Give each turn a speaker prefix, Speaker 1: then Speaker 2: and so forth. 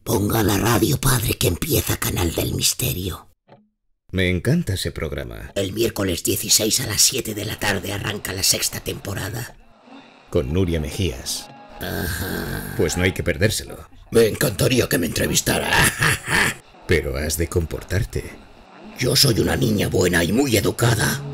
Speaker 1: Ponga la radio, padre, que empieza Canal del Misterio.
Speaker 2: Me encanta ese programa.
Speaker 1: El miércoles 16 a las 7 de la tarde arranca la 6ª temporada.
Speaker 2: Con Nuria Mejías.
Speaker 1: Ajá.
Speaker 2: Pues no hay que perdérselo.
Speaker 1: Me encantaría que me entrevistara.
Speaker 2: Pero has de comportarte.
Speaker 1: Yo soy una niña buena y muy educada.